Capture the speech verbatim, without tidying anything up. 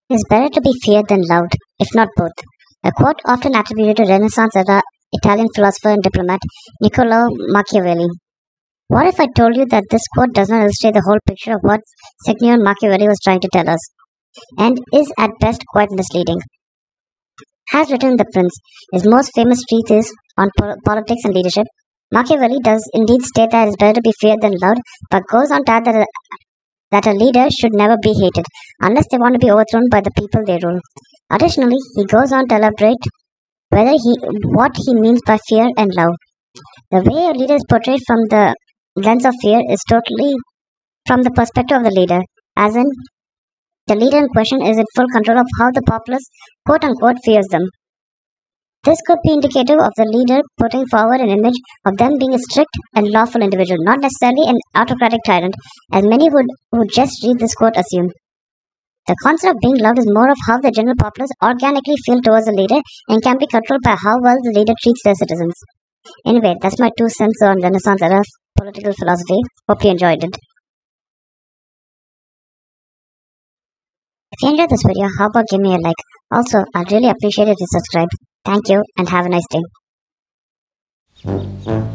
It is better to be feared than loved, if not both. A quote often attributed to Renaissance era Italian philosopher and diplomat Niccolo Machiavelli. What if I told you that this quote does not illustrate the whole picture of what Signor Machiavelli was trying to tell us, and is at best quite misleading? As written in The Prince, his most famous treatise on po- politics and leadership, Machiavelli does indeed state that it is better to be feared than loved, but goes on to add that a, that a leader should never be hated, unless they want to be overthrown by the people they rule. Additionally, he goes on to elaborate whether he what he means by fear and love. The way a leader is portrayed from the lens of fear is totally from the perspective of the leader, as in, the leader in question is in full control of how the populace quote unquote fears them. This could be indicative of the leader putting forward an image of them being a strict and lawful individual, not necessarily an autocratic tyrant, as many would who just read this quote assume. The concept of being loved is more of how the general populace organically feel towards the leader and can be controlled by how well the leader treats their citizens. Anyway, that's my two cents on Renaissance era political philosophy. Hope you enjoyed it. If you enjoyed this video, how about give me a like? Also, I'd really appreciate it if you subscribe. Thank you and have a nice day.